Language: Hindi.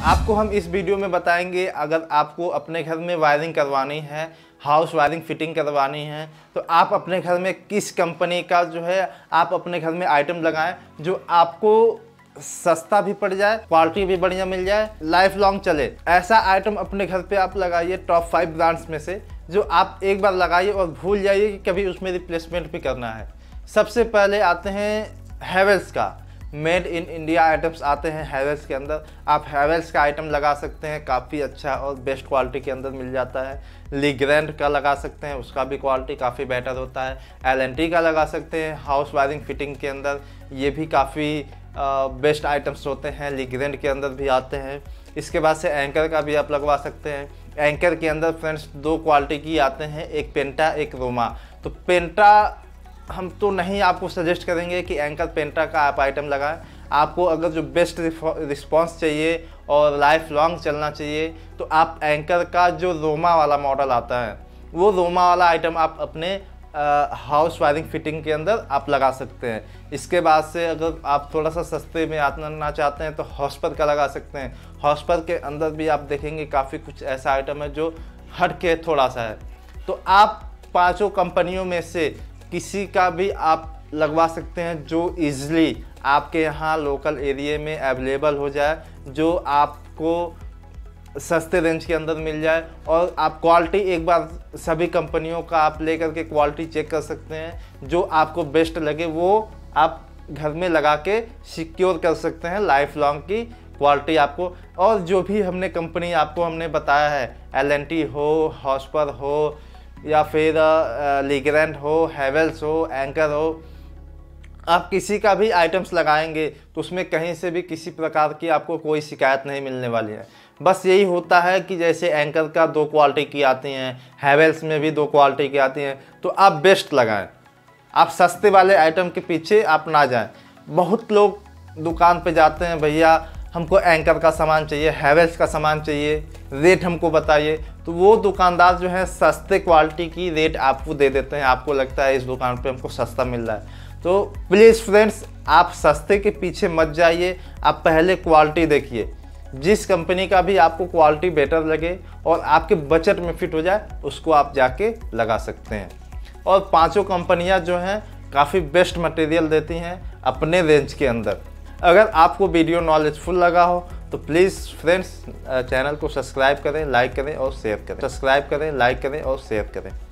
आपको हम इस वीडियो में बताएंगे, अगर आपको अपने घर में वायरिंग करवानी है, हाउस वायरिंग फिटिंग करवानी है, तो आप अपने घर में किस कंपनी का जो है आप अपने घर में आइटम लगाएं जो आपको सस्ता भी पड़ जाए, क्वालिटी भी बढ़िया मिल जाए, लाइफ लॉन्ग चले। ऐसा आइटम अपने घर पे आप लगाइए टॉप 5 ब्रांड्स में से, जो आप एक बार लगाइए और भूल जाइए कि कभी उसमें रिप्लेसमेंट भी करना है। सबसे पहले आते हैं हैवेल्स का। मेड इन इंडिया आइटम्स आते हैं हैवेल्स के अंदर। आप हैवेल्स का आइटम लगा सकते हैं, काफ़ी अच्छा और बेस्ट क्वालिटी के अंदर मिल जाता है। लीग्रैंड का लगा सकते हैं, उसका भी क्वालिटी काफ़ी बेटर होता है। एल&टी का लगा सकते हैं हाउस वायरिंग फिटिंग के अंदर, ये भी काफ़ी बेस्ट आइटम्स होते हैं। लीग्रैंड के अंदर भी आते हैं। इसके बाद से एंकर का भी आप लगवा सकते हैं। एंकर के अंदर फ्रेंड्स 2 क्वालिटी की आते हैं, एक पेंटा एक रोमा। तो पेंटा हम तो नहीं आपको सजेस्ट करेंगे कि एंकर पेंटा का आप आइटम लगाएं। आपको अगर जो बेस्ट रिस्पांस चाहिए और लाइफ लॉन्ग चलना चाहिए तो आप एंकर का जो रोमा वाला मॉडल आता है, वो रोमा वाला आइटम आप अपने हाउस वायरिंग फिटिंग के अंदर आप लगा सकते हैं। इसके बाद से अगर आप थोड़ा सा सस्ते में आना चाहते हैं तो हॉस्पर का लगा सकते हैं। हॉस्पर के अंदर भी आप देखेंगे काफ़ी कुछ ऐसा आइटम है जो हट के थोड़ा सा है। तो आप 5 कंपनियों में से किसी का भी आप लगवा सकते हैं जो ईज़िली आपके यहाँ लोकल एरिया में अवेलेबल हो जाए, जो आपको सस्ते रेंज के अंदर मिल जाए। और आप क्वालिटी एक बार सभी कंपनियों का आप लेकर के क्वालिटी चेक कर सकते हैं। जो आपको बेस्ट लगे वो आप घर में लगा के सिक्योर कर सकते हैं लाइफ लॉन्ग की क्वालिटी आपको। और जो भी हमने हमने बताया है, एल&टी हो, हॉस्पर हो, या फिर लीग्रैंड हो, हैवेल्स हो, एंकर हो, आप किसी का भी आइटम्स लगाएंगे तो उसमें कहीं से भी किसी प्रकार की आपको कोई शिकायत नहीं मिलने वाली है। बस यही होता है कि जैसे एंकर का 2 क्वालिटी की आती हैं, हैवेल्स में भी 2 क्वालिटी की आती हैं, तो आप बेस्ट लगाएं। आप सस्ते वाले आइटम के पीछे आप ना जाएं। बहुत लोग दुकान पे जाते हैं, भैया हमको एंकर का सामान चाहिए, हैवेल्स का सामान चाहिए, रेट हमको बताइए। तो वो दुकानदार जो है सस्ते क्वालिटी की रेट आपको दे देते हैं। आपको लगता है इस दुकान पे हमको सस्ता मिल रहा है। तो प्लीज़ फ्रेंड्स, आप सस्ते के पीछे मत जाइए, आप पहले क्वालिटी देखिए। जिस कंपनी का भी आपको क्वालिटी बेटर लगे और आपके बजट में फिट हो जाए, उसको आप जाके लगा सकते हैं। और 5 कंपनियाँ जो हैं काफ़ी बेस्ट मटेरियल देती हैं अपने रेंज के अंदर। अगर आपको वीडियो नॉलेजफुल लगा हो तो प्लीज़ फ्रेंड्स चैनल को सब्सक्राइब करें, लाइक करें और शेयर करें। सब्सक्राइब करें, लाइक करें और शेयर करें।